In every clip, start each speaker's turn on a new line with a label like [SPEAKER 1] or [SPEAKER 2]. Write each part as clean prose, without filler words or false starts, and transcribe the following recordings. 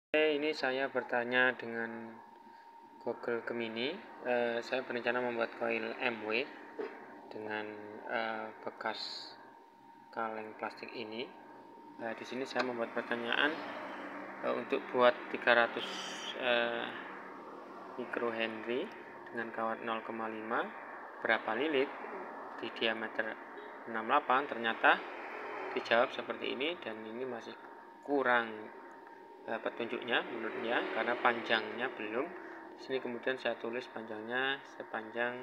[SPEAKER 1] Ini saya bertanya dengan Google Gemini. Saya berencana membuat koil MW dengan bekas kaleng plastik ini. Di sini saya membuat pertanyaan untuk buat 300 microhenry dengan kawat 0,5 berapa lilit di diameter 68. Ternyata dijawab seperti ini, dan ini masih kurang petunjuknya menurutnya karena panjangnya belum. Di sini kemudian saya tulis panjangnya sepanjang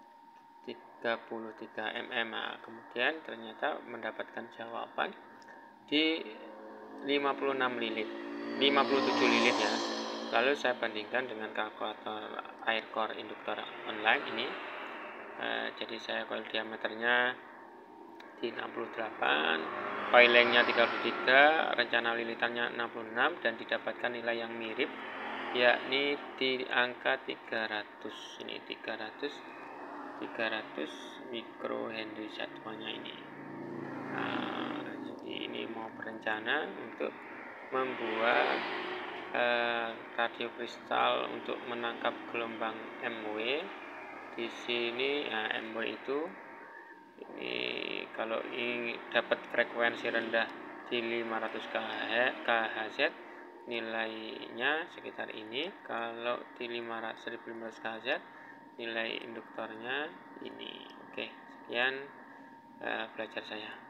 [SPEAKER 1] 33 mm. Kemudian ternyata mendapatkan jawaban di 56 lilit, 57 lilit ya. Lalu saya bandingkan dengan kalkulator Aircore induktor online ini. Jadi saya coil diameternya di 68, coilingnya 33, rencana lilitannya 66, dan didapatkan nilai yang mirip, yakni di angka 300. Ini 300 mikrohenry satuannya ini. Jadi ini mau berencana untuk membuat radio kristal untuk menangkap gelombang MW. Di sini MW itu ini kalau ini dapat frekuensi rendah di 500 kHz, nilainya sekitar ini. Kalau di 1500 kHz, nilai induktornya ini. Oke, sekian belajar saya.